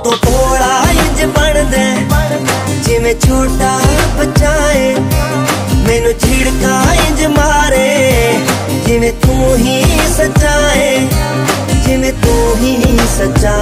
तो भोला इंज बनदे जिवें छोटा बच्चा है, मैनू झिड़का इंज मारे जिवें तू ही सच्चा है, जिवें तू ही सच्चा।